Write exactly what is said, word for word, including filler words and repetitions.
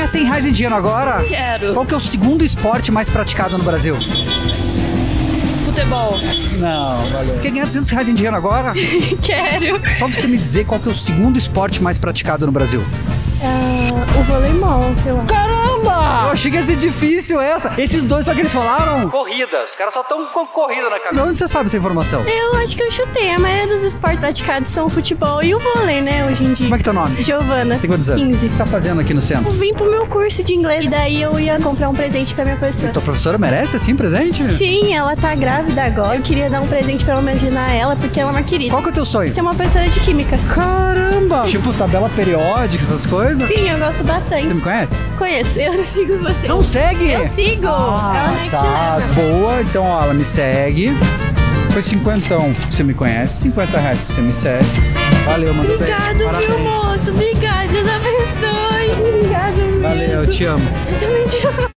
ganhar cem reais em dinheiro agora? Quero. Qual que é o segundo esporte mais praticado no Brasil? Futebol. Não, valeu. Quer ganhar duzentos reais em dinheiro agora? Quero. Só você me dizer qual que é o segundo esporte mais praticado no Brasil. Uh, o voleibol, eu acho. Caramba! Eu achei que ia ser difícil essa. Esses dois só que eles falaram? Corrida. Os caras só estão com corrida na cabeça. De onde você sabe essa informação? Eu acho que eu chutei. A maioria dos esportes praticados são o futebol e o vôlei, né, hoje em dia. Como é que tá o nome? Giovana. Tem quantos anos? quinze. O que você tá fazendo aqui no centro? Eu vim pro meu curso de inglês e daí eu ia comprar um presente pra minha professora. Tua professora merece assim presente? Sim, ela tá grávida agora. Eu queria dar um presente pra homenagear ela porque ela é uma querida. Qual que é o teu sonho? Ser uma professora de química. Caramba! Tipo tabela periódica, essas coisas? Sim, eu gosto bastante. Você me conhece? Conheço, eu sigo você. Não segue? Eu sigo. Ah, ela é tá. chilena. Boa, então ó, ela me segue. Foi cinquentão que você me conhece, cinquenta reais que você me segue. Valeu, mandou bem. Obrigado, meu Parabéns. moço. Obrigada, Deus abençoe. Obrigada, Valeu, eu te amo. Eu também te amo.